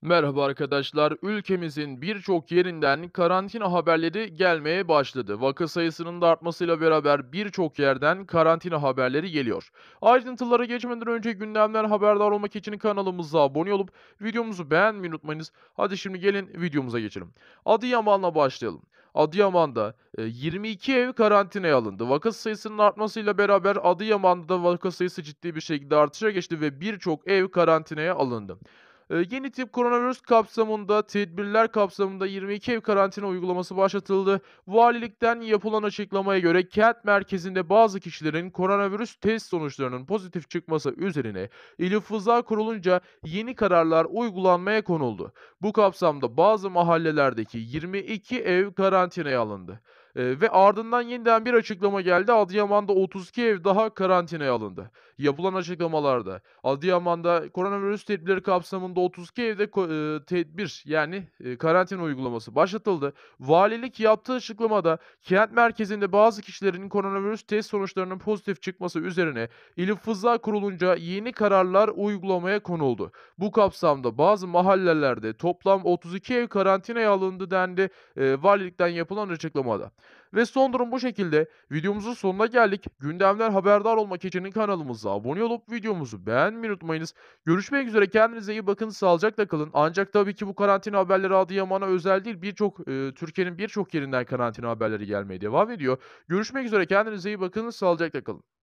Merhaba arkadaşlar. Ülkemizin birçok yerinden karantina haberleri gelmeye başladı. Vaka sayısının da artmasıyla beraber birçok yerden karantina haberleri geliyor. Ayrıntılara geçmeden önce gündemden haberdar olmak için kanalımıza abone olup videomuzu beğenmeyi unutmayınız. Hadi şimdi gelin videomuza geçelim. Adıyaman'la başlayalım. Adıyaman'da 22 ev karantinaya alındı. Vaka sayısının artmasıyla beraber Adıyaman'da vaka sayısı ciddi bir şekilde artışa geçti ve birçok ev karantinaya alındı. Yeni tip koronavirüs kapsamında, tedbirler kapsamında 22 ev karantina uygulaması başlatıldı. Valilikten yapılan açıklamaya göre kent merkezinde bazı kişilerin koronavirüs test sonuçlarının pozitif çıkması üzerine İl Hıfzı kurulunca yeni kararlar uygulanmaya konuldu. Bu kapsamda bazı mahallelerdeki 22 ev karantinaya alındı. Ve ardından yeniden bir açıklama geldi. Adıyaman'da 32 ev daha karantinaya alındı. Yapılan açıklamalarda Adıyaman'da koronavirüs tedbirleri kapsamında 32 evde tedbir yani, karantina uygulaması başlatıldı. Valilik yaptığı açıklamada kent merkezinde bazı kişilerin koronavirüs test sonuçlarının pozitif çıkması üzerine İl Hıfzı kurulunca yeni kararlar uygulamaya konuldu. Bu kapsamda bazı mahallelerde toplam 32 ev karantinaya alındı dendi, valilikten yapılan açıklamada. Ve son durum bu şekilde. Videomuzun sonuna geldik. Gündemden haberdar olmak için kanalımıza abone olup videomuzu beğenmeyi unutmayınız. Görüşmek üzere. Kendinize iyi bakın. Sağlıcakla kalın. Ancak tabii ki bu karantina haberleri Adıyaman'a özel değil. Türkiye'nin birçok yerinden karantina haberleri gelmeye devam ediyor. Görüşmek üzere. Kendinize iyi bakın. Sağlıcakla kalın.